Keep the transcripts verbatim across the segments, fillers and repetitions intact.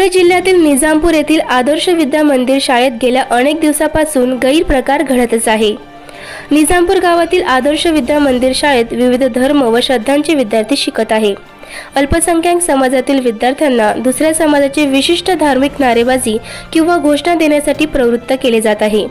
पुणे जिल्ह्यातील निजामपूर येथील आदर्श विद्या मंदिर शाळेत गेल्या अनेक दिवसापासून गैरप्रकार घडतच आहे। निजामपूर गावातील आदर्श विद्या मंदिर शाळेत विविध धर्म व श्रद्धांचे विद्यार्थी शिकत आहे। अल्पसंख्याक समाजातील विद्यार्थ्यांना दुसऱ्या समाजाची विशिष्ट धार्मिक नारेबाजी किंवा घोषणा देण्यासाठी प्रवृत्त केले जात आहे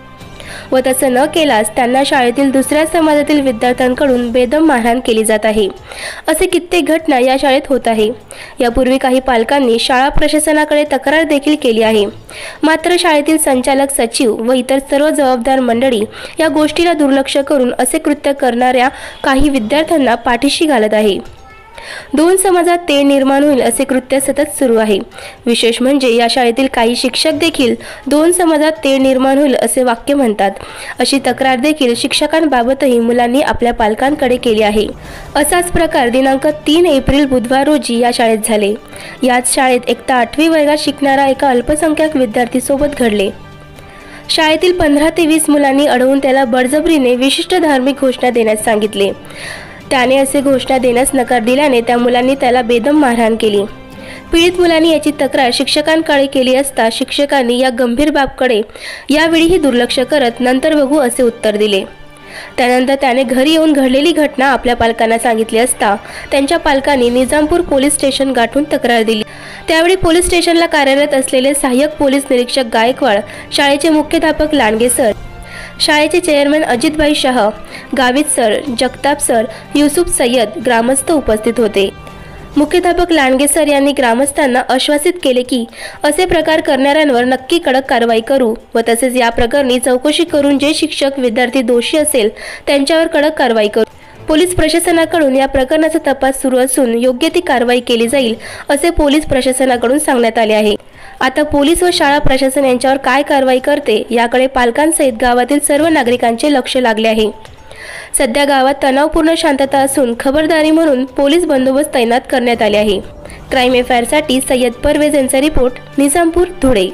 व तसे न केल्यास त्यांना शाळेतील दुसऱ्या समाजातील विद्यार्थ्यांकडून बेदम मारहाण केली जात आहे। असे कित्येक घटना या शाळेत होत आहे। यापूर्वी काही पालकांनी शाळा प्रशासनाकडे तक्रार देखील केली आहे, मात्र शाळेतील संचालक, सचिव व इतर सर्व जबाबदार मंडळी या गोष्टीला दुर्लक्ष करून असे कृत्य करणाऱ्या काही विद्यार्थ्यांना पाठीशी घालत आहे। दोन समाजात तेढ निर्माण होईल असे कृत्य सतत सुरू आहे। विशेष म्हणजे या शाळेतील काही शिक्षक देखील दोन समाजात तेढ निर्माण होईल असे वाक्य म्हणतात। अशी तक्रार देखील शिक्षकांबाबतही मुलांनी आपल्या पालकांकडे केली आहे। असाच प्रकार दिनांक तीन एप्रिल बुधवार रोजी या शाळेत झाले। याच शाळेत इयत्ता आठवी वर्गात शिकणारा एका अल्पसंख्याक विद्यार्थी सोबत घडले। शाळेतील पंधरा ते वीस मुलांनी अडवून त्याला बळजबरीने विशिष्ट धार्मिक घोषणा देण्यास सांगितले। त्याने असे घोषणा देण्यास नकार दिल्याने त्या मुलांनी त्याला बेदम मारहाण केली। पीडित मुलांनी याची तक्रार शिक्षकांकडे केली असता शिक्षकांनी या गंभीर बाबकडे यावेळीही दुर्लक्ष करत नंतर बघू असे उत्तर दिले। त्यानंतर त्याने घरी येऊन घडलेली घटना आपल्या पालकांना सांगितली असता त्यांच्या पालकांनी निजामपूर पोलीस स्टेशन गाठून तक्रार दिली। त्यावेळी पोलीस स्टेशनला कार्यरत असलेले सहाय्यक पोलीस निरीक्षक गायकवाड, शाळेचे मुख्याध्यापक लांडगे सर, शाळेचे chairman Ajitbhai Shah, Gavit sir, Jagtap sir, Yusuf Sayyed ग्रामस्थ उपस्थित होते। मुख्याध्यापक लांडगे सर यांनी ग्रामस्थांना आश्वासित केले की असे प्रकार करणाऱ्यांवर नक्की कडक कारवाई करू व तसेच या प्रकरणी चौकशी करून जे शिक्षक विद्यार्थी दोषी असेल त्यांच्यावर कडक कारवाई करू। पोलीस प्रशासनाकडून या प्रकरणाचा तपास सुरू असून योग्य ती कारवाई केली जाईल असे पोलीस प्रशासनाकडून सांगण्यात आले आहे। आता पोलीस व शाळा प्रशासन यांच्यावर काय कारवाई करते याकडे पालकांसहित गावातील सर्व नागरिकांचे लक्ष लागले आहे। सध्या गावात तणावपूर्ण शांतता असून खबरदारी म्हणून पोलीस बंदोबस्त तैनात करण्यात आले आहे। क्राइम एफआईआर साठी सय्यद परवेज यांचा रिपोर्ट, निजामपुर, धुळे।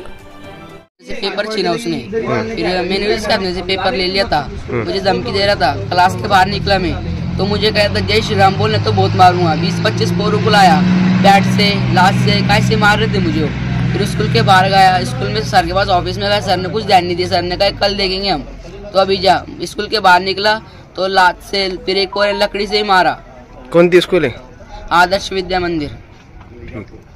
पेपर छीना उसने, फिर मैंने उसका अपने से पेपर ले लिया था। मुझे धमकी दे रहा था। क्लास के बाहर निकला मैं तो मुझे कहता था जय श्री राम बोलने तो बहुत मारूंगा। बीस पच्चीस पोरों को लाया, बैट से, लात से, कैसे मार रहे थे मुझे। फिर स्कूल के बाहर गया, स्कूल में सर के पास ऑफिस में गया, सर ने कुछ ध्यान नहीं दिया। सर ने कहा कल देखेंगे हम। तो अभी जा स्कूल के बाहर निकला तो लात से, फिर एक और लकड़ी से ही मारा। कौन सी स्कूल है? आदर्श विद्या मंदिर।